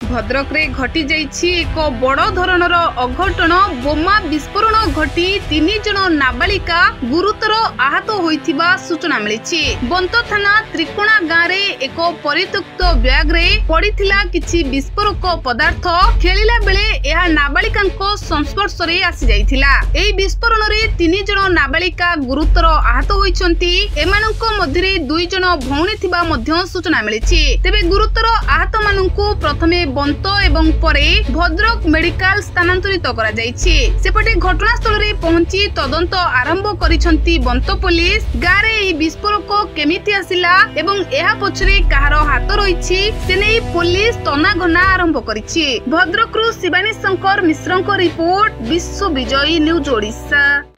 भद्रक रे घटी जाइछि एक बड़ धरणर अघटन। बोमा विस्फोरण घटी 3 जन नाबालिका गुरुतर आहत होइथिबा सूचना मिलिछि। बंत थाना त्रिकोणा गाँव रे एक परित्यक्त बैग रे पड़िथिला किछि विस्फोरक पदार्थ। खेलिला बेले एहा नाबालिकांको संस्पर्श रे आसी जाइथिला। एही विस्फोरण रे 3 जन नाबालिका गुरुतर आहत होइछन्ति। एमानंको मध्यरे 2 जन भौणी थिबा मध्य सूचना मिलिछि। तेबे गुरुतर आहत मानंकु प्रथमे बंत एवं परे भद्रक मेडिकल स्थानांतरित करा जाइछि। सेपटे घटनास्थल रे पहुंची तदंत आरंभ करिसंती बंत पुलिस। गारे एही विस्फोरक केमिति आसिला एवं एहा पछरे काहार हाथ रहिछि सेनै पुलिस तनाघना आरंभ करिछि। भद्रकरू शिवानी शंकर मिश्रଙ୍କ रिपोर्ट, विश्व विजयी न्यूज ओडिशा।